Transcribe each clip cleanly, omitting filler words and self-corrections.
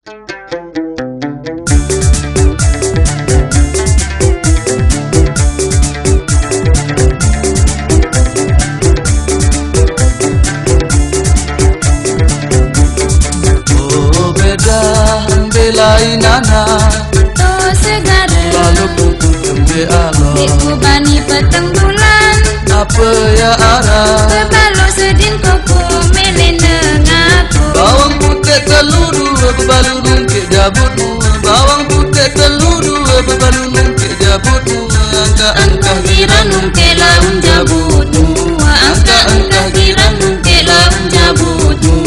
Nana to segara lalu putu kembe alo dikubani peteng bulan apa ya arah bebalo sedin koko melena ngaku bawang putih telur dua bebalulun ke jabutmu bawang putih telur dua bebalulun ke jabutmu angka giranung ke laun jabutmu angka giranung ke laun jabutmu.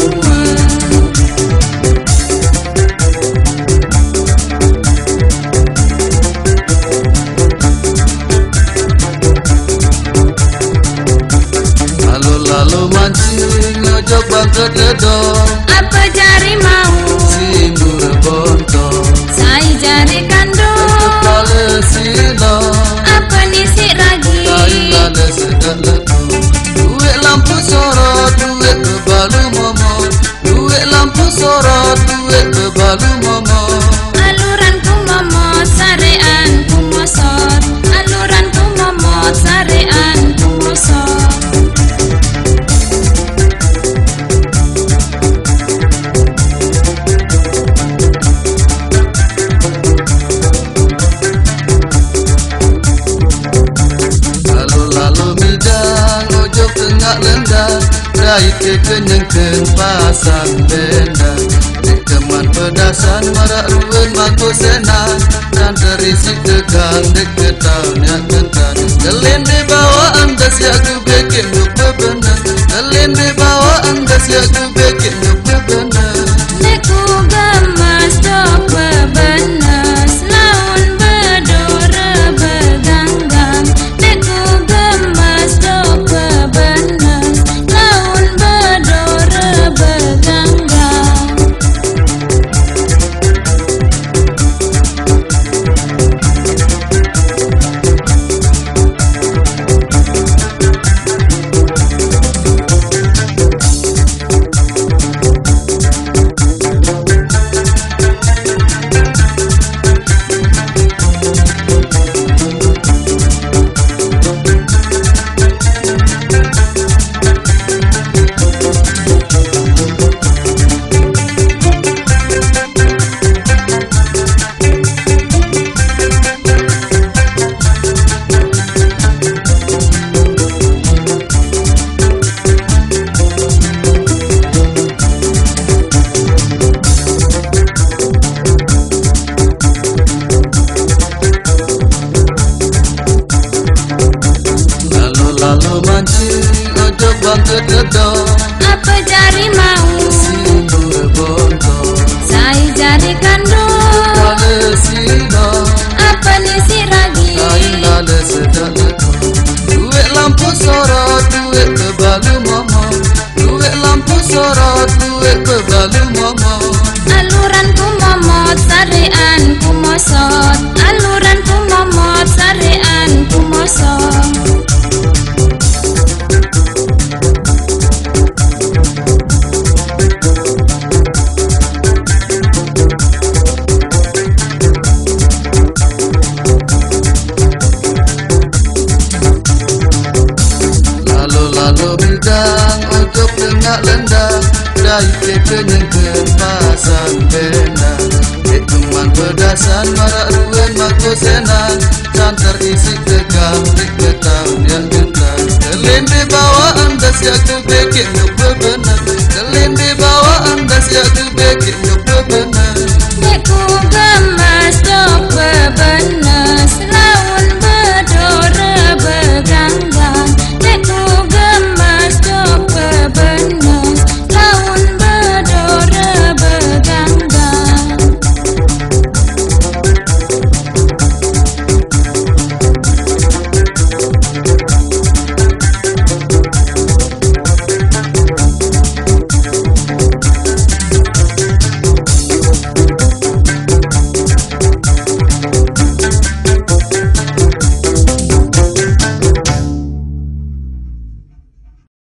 Lalu mancing ngojok bangket ledong Apa jari mau sindur bontong Saya jari kandung kepala silong Apa nisi ragi lale sedang leku duit lampu sorot duit kebalu momo duit lampu sorot duit kebalu momo Aluranku momot sareanku mosot Aluranku momot sareanku mosot. Lendang dari kekenyengken pasang bendang dikeman pedasan marak ruwen mangko senang dan terisi tegang deketau yang kentan gelin di bawah anda siaku bikin duk bebenang gelin di bawah anda siaku bikin duk bebenang Neku gemas dok bebenas laun bedore beganggang Neku gemas dok bebenas laun bedore beganggang. Lalu mancing ojok bangket ledong Apa jari mau sindur bontong Saya jari kandung kepala silong Apa nisi ragi lale sedang leku duit lampu sorot duit kebalu momo duit lampu sorot duit kebalu momo Aluranku momot sareanku mosot Aluranku momot sareanku mosot. Lalu bidang ojok tengah lendang dari kekenyengken pasang bendang dikeman pedasan marak ruwen mangko senang dan terisi tegang deketau yang kentan gelin di bawah anda siaku bikin duk bebenang gelin di bawah anda siaku bikin duk bebenang